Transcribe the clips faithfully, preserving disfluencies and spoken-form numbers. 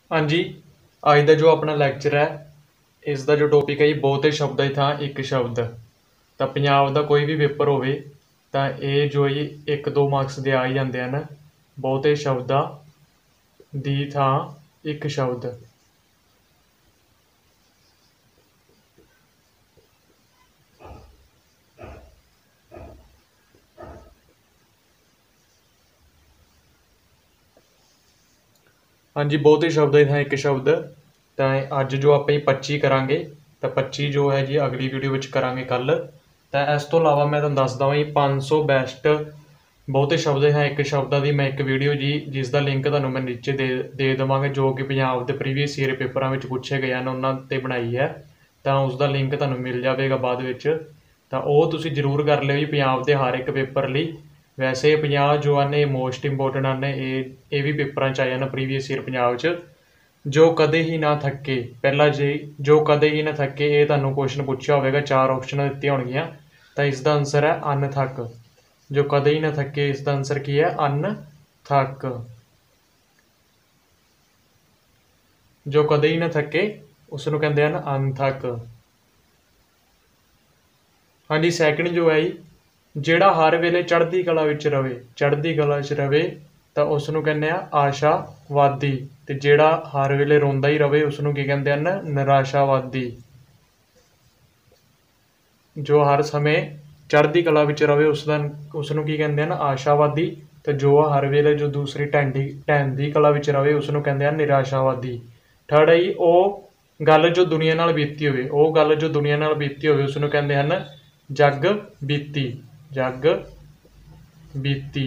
हाँ जी, अज का जो अपना लैक्चर है इसका जो टॉपिक है जी बहुते शब्दां की थां एक शब्द। तो पंजाब का कोई भी पेपर होवे तो ये जो ही एक दो मार्क्स दे आ ही जाते हैं। बहुते शब्दां दी थां एक शब्द। हाँ जी, बहुते शब्दां की थां एक शब्द। तो अज जो आप पच्ची करांगे तो पच्ची जो है जी अगली वीडियो में करांगे कल। तो इस तो इलावा मैं तुहानूं दस दवां जी पाँच सौ बैस्ट बहुते शब्द हैं एक शब्दां की मैं एक वीडियो जी जिसका लिंक तुहानूं मैं नीचे दे दे देवांगा, जो कि पंजाब के प्रीवियस ईयर पेपरों में पूछे गए हैं उन्होंने ते बनाई है। तो उसका लिंक तुहानूं मिल जाएगा बाद विच। तो वह तुसीं जरूर कर लिओ जी पंजाब के हर एक पेपर लई। वैसे पंजाह जो आने मोस्ट इंपोर्टेंट आने ये भी पेपर च आए हैं प्रीवियस ईयर पंजाब च। जो कदे ही ना थके पहला जी जो कदे ही ना थके ये तुहानूं क्वेश्चन पूछा होगा, चार ऑप्शन दित्ती होणगियां। तो इसका आंसर है अनथक। जो कदे ही ना थके इसका आंसर की है अनथक। जो कदे ही ना थके उसनूं कहंदे हन अनथक। हाँ जी, सैकंड जो है जी ਜਿਹੜਾ हर वेले चढ़ती कला विच रवे चढ़ती कला विच रवे तो उसनूं कहंदे आ आशावादी। ते ਜਿਹੜਾ हर वेले रोंदा ही रवे उसनूं की कहंदे हन निराशावादी। जो हर समय चढ़ती कला विच रवे उसदा उसनूं की कहंदे हन आशावादी। ते जो हर वेले जो दूसरी ढैंडी ढैंदी कला विच रवे उसनूं कहंदे हन निराशावादी। थर्ड है जी ਉਹ गल जो दुनिया नाल बीती होवे ਉਹ गल जो दुनिया नाल बीती होवे उसनूं कहंदे हन जग बीती। जग बीती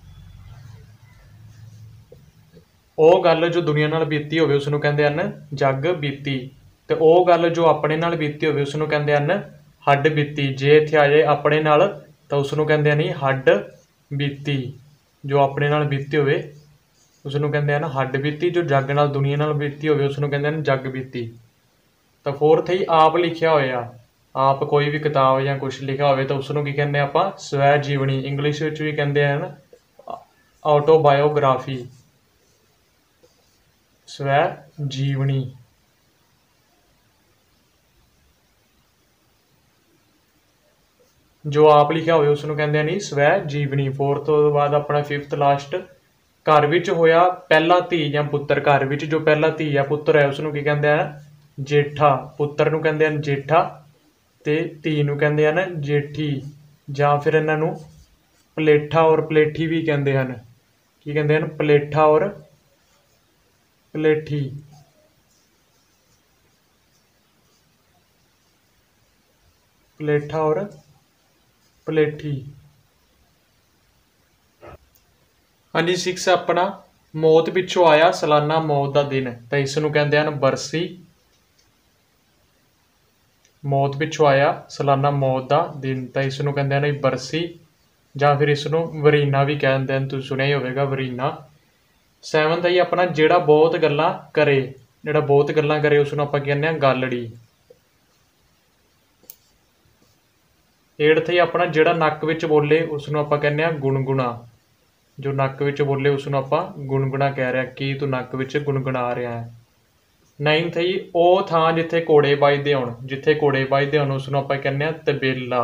ਉਹ गल जो दुनिया नाल बीती होवे उसनूं कहंदे हन जग बीती। ते ਉਹ गल जो अपने नाल बीती होवे उसनूं कहंदे हन हड बीती। जे इत्थे आ जाए अपने नाल तो उसनूं कहंदे हन हड बीती। जो अपने नाल बीती होवे उसनूं कहंदे हन हड बीती। जो जग नाल दुनिया नाल बीती होवे उसनूं कहंदे हन जग बीती। तो फोर्थ है आप लिखिया होया, आप कोई भी किताब या कुछ लिखा होवे तो उसनूं की कहंदे आपां स्वै जीवनी। इंग्लिश विच भी कहंदे हन ऑटोबायोग्राफी। स्वै जीवनी। जो आप लिखा होवे उसनूं कहंदे हन स्वै जीवनी। फोर्थ तो बाद अपना फिफ्थ लास्ट घर विच होया पहला धी या पुत्तर। घर विच जो पहला धी या पुत्तर है उसनूं की कहंदे हन जेठा। पुत्तर नूं कहंदे हन जेठा ते धी नूं कहंदे हन जेठी। जां फिर इन्हां नूं पलेठा और पलेठी भी कहंदे हन। की कहंदे हन पलेठा और पलेठी। पलेठा और पलेठी। हाँ जी, सिक्स अपना मौत पिछों आया सालाना मौत का दिन। तो इसनूं कहंदे हन बरसी। मौत पिछों आया सालाना मौत का दिन तो इसनूं कहंदे हन बरसी। जां फिर इसनूं वरीना भी कहंदे हन, तुसीं सुनिया ही होवेगा वरीना। सैवनथ है अपना जिहड़ा बहुत गल्लां करे। जिहड़ा बहुत गल्लां करे उसनूं आपां कहंदे आ गालड़ी। एट्थ है अपना जिहड़ा नक विच बोले उसनूं आपां कहंदे आ गुणगुणा। जो नक विच बोले उसनूं आपां गुणगुणा कह रहे कि तू नक विच गुणगुणा रहा है। नाइनथ है ਉਹ ਥਾਂ जिथे घोड़े ਵੱਜਦੇ ਹੋਣ। जिथे घोड़े ਵੱਜਦੇ ਹੋਣ उसनूं आपां कहंदे आ तबेला।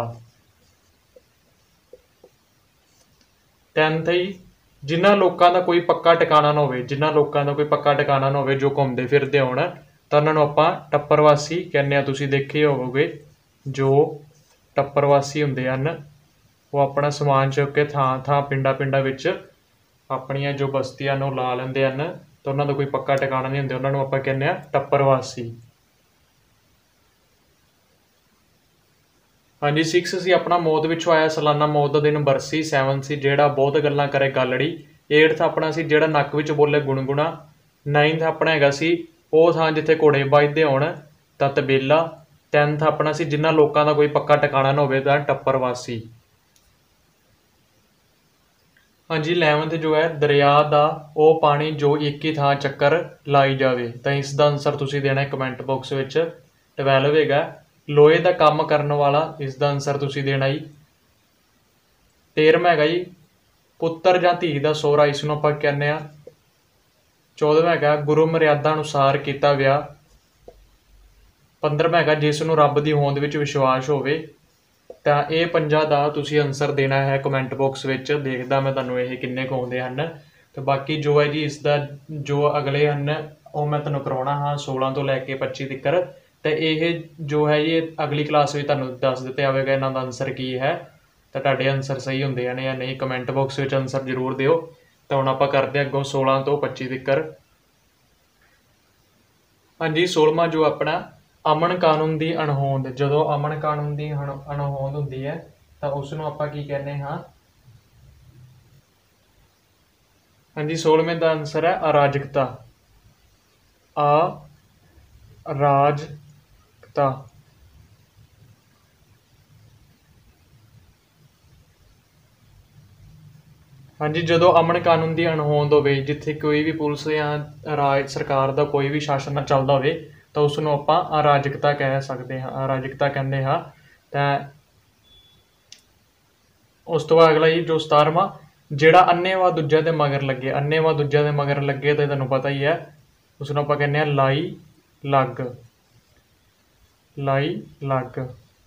टेंथ है जिन्हां लोकां दा कोई पक्का ठिकाना ना होवे। जिन्हां लोकां दा कोई पक्का ठिकाना ना होवे जो घूमदे फिरदे होण तां उन्हां नूं आपां टप्परवासी कहंदे आ। तुसीं देखे होवोगे जो टप्परवासी हुंदे हन वो अपना समान चुक के थां थां पिंडां पिंडां विच अपनियां जो बस्तियां नूं ला लैंदे हन। तो उन्हां दा कोई पक्का ठिकाना नहीं हुंदा, उन्हां नूं आपां कहंदे आ टप्परवासी। हाँ जी, सिक्स सी अपना मौत पिछों आया सालाना मौत का दिन बरसी। सैवन सी जिहड़ा बहुत गल्लां करे गालड़ी। एट्थ अपना सी जिहड़ा नक विच बोले गुणगुणा। नाइनथ अपना हैगा सी ਉਹ ਥਾਂ जिथे घोड़े ਵੱਜਦੇ होण तां तबेला। टेंथ अपना सी जिन्हां लोकां दा कोई पक्का ठिकाना ना होवे तां टप्परवासी। हाँ जी, इलेवंथ जो है दरिया का वो पानी जो एक ही थां चक्कर लाई जाए। तो इसका आंसर तुसीं देना है कमेंट बॉक्स विच। ट्वेल्व हैगा लोहे का काम करने वाला। इसका आंसर तुसीं देना ही। तेरहवां हैगा जी पुत्तर जां धी दा सोहरा। इसनूं आपां कहंदे आ चौदहवां हैगा गुरु मर्यादा अनुसार किया विआह। पंद्रहवां हैगा जिस नूं रब दी होंद विच विश्वास होवे। तो ये पंजा दा तुसी आंसर देना है कमेंट बॉक्स विच। देखदा मैं तुहानूं ये किन्ने कुं आउंदे हन। तो बाकी जो है जी इसका जो अगले हैं वो मैं तुहानूं करवाउणा हाँ सोलह तो लैके पच्ची तिकर। तो ये जो है ये अगली क्लास में तुहानूं दस दित्ता जाएगा इन्हां दा आंसर की है। तो तुहाडे आंसर सही होंदे हैं या नहीं कमेंट बॉक्स में आंसर जरूर दिओ। तो हुण आपां करदे अग्गों सोलह तो पच्ची तिकर। हाँ जी सोलहवां जो अपना अमन कानून की अणहोंद। जदों अमन कानून की अणहोंद होंदी है तो उसनूं आपां की कहने हाँ। हाँ जी सोलहवें का आंसर है अराजकता। अराजकता। हाँ जी जदों अमन कानून की अणहोंद होवे जिथे कोई भी पुलिस या राज सरकार का कोई भी शासन ना चलदा होवे तो उसनूं आपां अराजकता कह सकते हाँ अराजकता कहते हाँ। तो उस तो बाद अगला ही जो सतारवां जिहड़ा अन्नेवाह दूजे दे मगर लगे। अन्नेवाह दूजे दे मगर लगे तो तुहानूं पता ही है उसनूं आपां कहने लाई लग। लाई लग।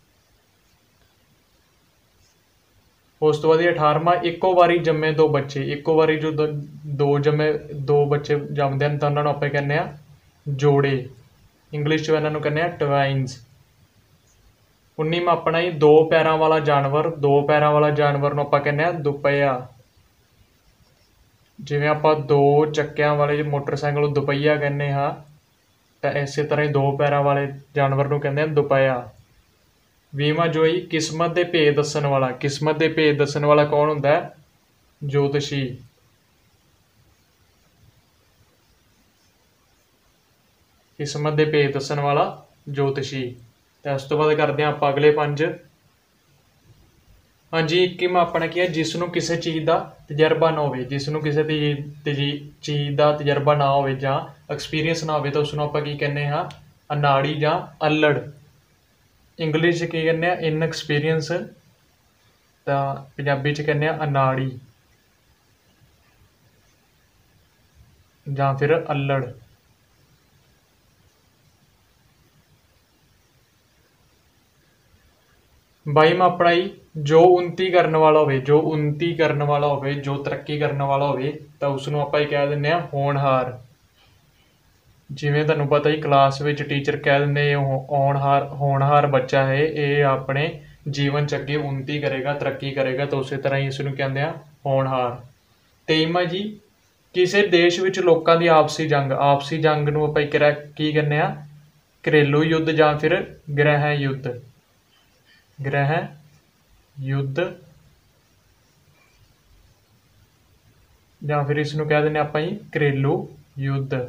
उस तो बाद अठारहवां इक्को बारी जम्मे दो बच्चे। इक्को बारी जो दो, दो जम्मे दो बच्चे जमते हैं तो उन्होंने आप कहने जोड़े। इंग्लिश इन्हों कहने ट्वाइनस। उन्नीवां अपना ही दो पैरों वाला जानवर। दो पैरों वाला जानवर आप कहने दुपहिया। जिवें आप दो चक्कियां वाले मोटरसाइकिल दुपहिया कहने हाँ तो इस तरह ही दो पैरों वाले जानवर को कहते हैं दुपहिया। ਵੀਹਵਾਂ जो ही किस्मत के भेद दसन वाला। किस्मत के भेद दसन वाला कौन होंदा है? ज्योतिषी। किस्मत के भेद दसन वाला ज्योतिषी। तो उस तो बाद करते हैं आप अगले पंज। हाँ जी इक्कीवां अपना की है जिसनों किसी चीज़ का तजर्बा ना हो। जिसनों किसी चीज़ का तजर्बा ना हो जां एक्सपीरियंस ना हो तो उसनों आप की कहने हाँ अनाड़ी जां अल्लड़। इंग्लिश की कहने इन एक्सपीरियंस तो पंजाबी च कहने अनाड़ी जां फिर अल्लड़। बाईवां अपना ही जो उन्नति करने वाला हो। जो उन्नति करने वाला हो जो तरक्की करने वाला हो तो उसनों आप कह दें होनहार। जिमें तुहानूं पता ही क्लास में टीचर कह देंगे होनहार होनहार बच्चा है ये अपने जीवन च अगे उन्नति करेगा तरक्की करेगा तो उस तरह ही इसनूं कहते हैं होनहार। तेईवां जी किसी देश विच लोकां दी आपसी जंग। आपसी जंग नूं आपां की कहने घरेलू युद्ध जां फिर गृह युद्ध। गृह युद्ध जां फिर इसनूं कह दें आपां ही घरेलू युद्ध।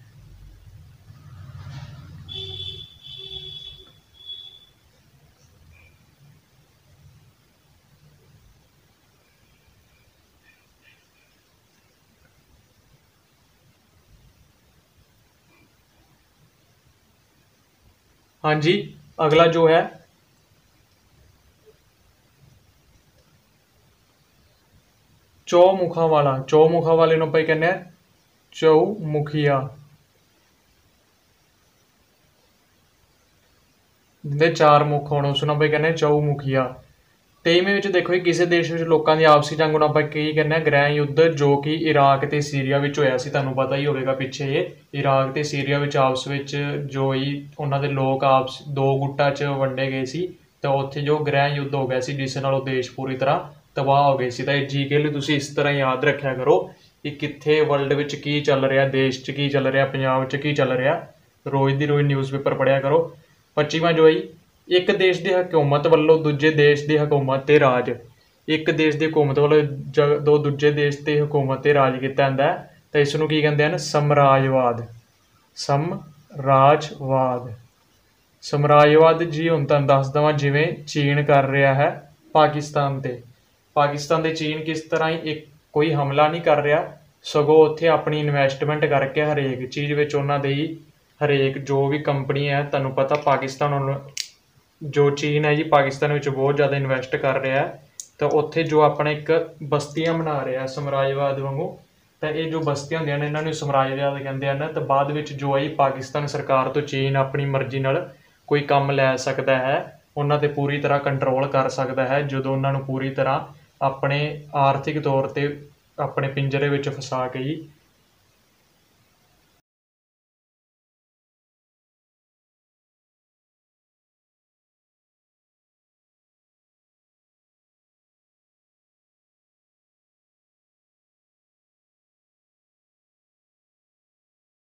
हाँ जी अगला जो है चौमुखा वाला। चौमुखा वाले नूं आपां कहने चौमुखिया। जिहदे चार मुख होण उसनूं आपां कहने चौमुखिया। तेईवें विच देखो किसी देश विच लोकां दी आपसी जंग नूं आपां की कहने गृह युद्ध जो कि इराक ते सीरिया विच होया सी। तुहानूं पता ही होवेगा पिछे ये इराक ते सीरिया विच आपस विच जो ही उन्हां दे लोग आपस दो गुट्टां च वंडे गए सी तो उत्थे जो गृह युद्ध हो गया सी जिस नाल देश पूरी तरह तबाह हो गए सी। तो जी के लिए तुसीं इस तरह याद रखिया करो कि कित्थे वर्ल्ड विच की चल रहा देश च की चल रहा पंजाब च की चल रहा रोज़ दी रोज़ न्यूज़ पेपर पढ़िया करो। पच्चीवां जो है एक देश की हुकूमत वालों दूजे देश की हुकूमत ते राज। एक देश की हुकूमत वालों जो दूजे देश की हुकूमत ते राज किया जाता है तो इसनूं की कहते हैं साम्राज्यवाद। साम्राज्यवाद। साम्राज्यवाद जी हुण तुहानूं दस देवां जिवें चीन कर रहा है पाकिस्तान ते। पाकिस्तान ते चीन किस तरह ही एक कोई हमला नहीं कर रहा सगों उत्थे अपनी इन्वैसटमेंट करके हरेक चीज़ विच उन्हां दी हरेक जो भी कंपनी है तुहानूं पता पाकिस्तान जो चीन है जी पाकिस्तान में बहुत ज़्यादा इन्वैसट कर रहा है तो उत्थे जो अपना एक बस्तियां बना रहा है साम्राज्यवाद वांगू ਤਾਂ ਇਹ ਜੋ ਬਸਤੀਆਂ ਹੁੰਦੀਆਂ ਨੇ ਇਹਨਾਂ ਨੂੰ ਸਮਰਾਜਵਾਦ ਕਹਿੰਦੇ ਹਨ। ਤਾਂ ਬਾਅਦ ਵਿੱਚ ਜੋ ਹੈ ਪਾਕਿਸਤਾਨ ਸਰਕਾਰ ਤੋਂ ਚੀਨ ਆਪਣੀ ਮਰਜ਼ੀ ਨਾਲ ਕੋਈ ਕੰਮ ਲੈ ਸਕਦਾ ਹੈ, ਉਹਨਾਂ 'ਤੇ ਪੂਰੀ ਤਰ੍ਹਾਂ ਕੰਟਰੋਲ ਕਰ ਸਕਦਾ ਹੈ ਜਦੋਂ ਉਹਨਾਂ ਨੂੰ ਪੂਰੀ ਤਰ੍ਹਾਂ ਆਪਣੇ ਆਰਥਿਕ ਤੌਰ 'ਤੇ ਆਪਣੇ ਪਿੰਜਰੇ ਵਿੱਚ ਫਸਾ ਕੇ ਹੀ